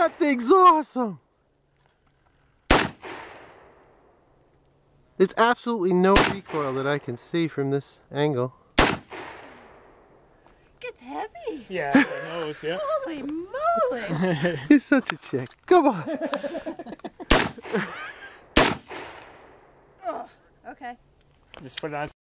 That thing's awesome. There's absolutely no recoil that I can see from this angle. It's heavy. Yeah, I know, yeah. Holy moly. You're such a chick. Come on. Oh, okay. Just put it on.